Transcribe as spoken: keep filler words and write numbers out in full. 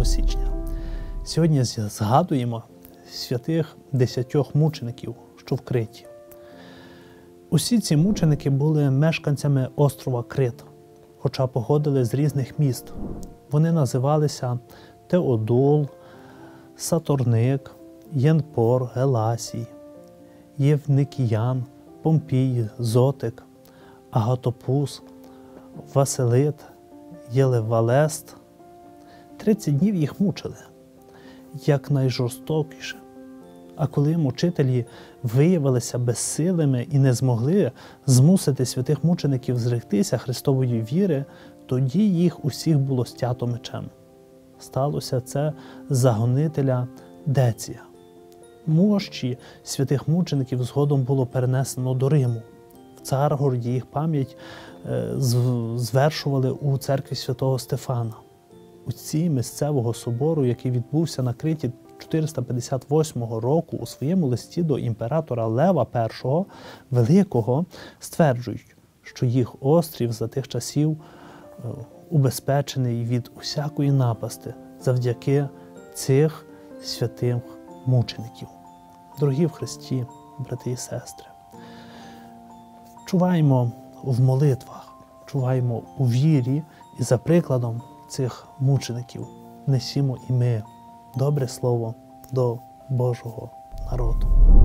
восьмого січня. Сьогодні згадуємо святих десятьох мучеників, що в Криті. Усі ці мученики були мешканцями острова Крит, хоча походили з різних міст. Вони називалися Теодул, Сатурник, Єнпор, Геласій, Євникіян, Помпій, Зотик, Агатопус, Василит, Єлевалест. Тридцять днів їх мучили, як найжорстокіше. А коли мучителі виявилися безсилими і не змогли змусити святих мучеників зректися Христової віри, тоді їх усіх було стято мечем. Сталося це за гонителя Деція. Мощі святих мучеників згодом було перенесено до Риму. В Царгороді їх пам'ять звершували у церкві святого Стефана. Отці місцевого собору, який відбувся на Криті чотириста п'ятдесят восьмого року, у своєму листі до імператора Лева І Великого стверджують, що їх острів за тих часів убезпечений від усякої напасти завдяки цих святих мучеників. Дорогі в Христі, брати і сестри, чуваємо в молитвах, чуваємо у вірі і за прикладом цих мучеників несімо і ми добре слово до Божого народу.